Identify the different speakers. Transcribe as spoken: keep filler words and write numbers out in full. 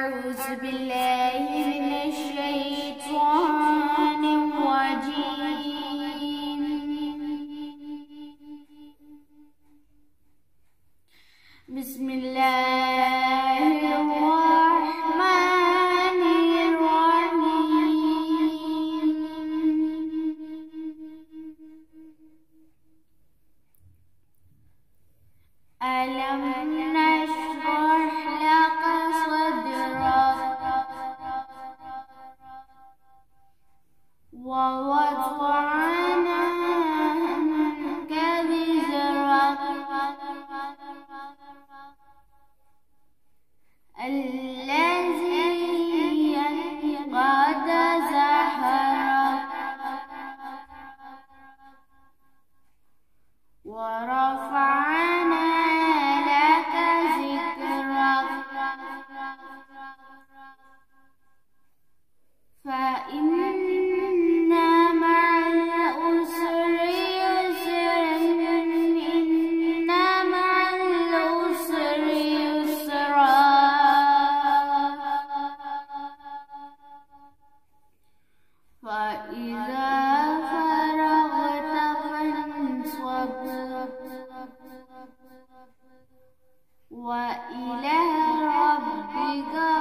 Speaker 1: أعوذ بالله من الشيطان الرجيم. بسم الله الرحمن الرحيم. ألم نشرح لك صدرك ووضعنا عنك وزرك الذي أنقض ظهرك ورفعنا لك ذكرك فإن مع العسر يسرا إن مع العسر يسرا فإذا فرغت فانصب وإلى ربك